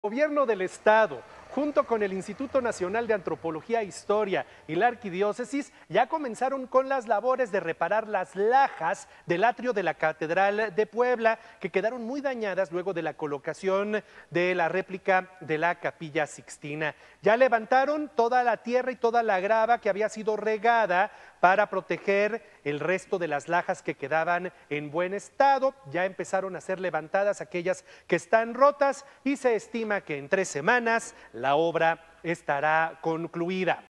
Gobierno del Estado, junto con el Instituto Nacional de Antropología e Historia y la Arquidiócesis, ya comenzaron con las labores de reparar las lajas del atrio de la Catedral de Puebla, que quedaron muy dañadas luego de la colocación de la réplica de la Capilla Sixtina. Ya levantaron toda la tierra y toda la grava que había sido regada para proteger el resto de las lajas que quedaban en buen estado. Ya empezaron a ser levantadas aquellas que están rotas y se estima que en 3 semanas la obra estará concluida.